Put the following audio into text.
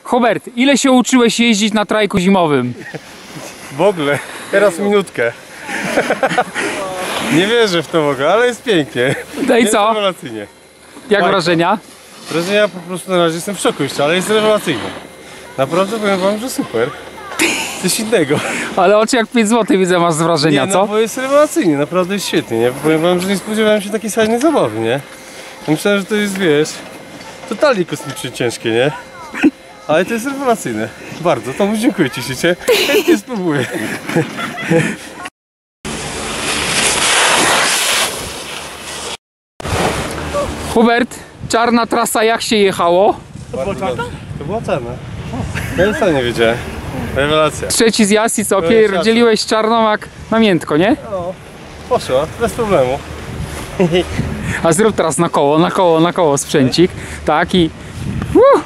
Hubert, ile się uczyłeś jeździć na trajku zimowym? W ogóle, teraz minutkę. Nie wierzę w to w ogóle, ale jest pięknie. No i Jest co? rewelacyjnie. Jak wrażenia? Wrażenia po prostu na razie jestem w szoku jeszcze, ale jest rewelacyjnie. Naprawdę powiem wam, że super. Coś innego. Ale oczy jak 5 zł widzę masz z wrażenia, Nie, co? no bo jest rewelacyjnie, naprawdę jest świetnie, nie? Powiem wam, że nie spodziewałem się takiej fajnej zabawy, nie? Myślałem, że to jest, wiesz, totalnie kosmicznie ciężkie, nie? Ale to jest rewelacyjne. Bardzo, to mu dziękuję ci, się. Chętnie spróbuję. Hubert, czarna trasa, jak się jechało? To była czarna. Ja sam nie wiedziałem. Rewelacja. Trzeci zjazd i co? Pierdzieliłeś czarną jak namiętko, nie? No, poszła, bez problemu. A zrób teraz na koło sprzęcik. Tak i...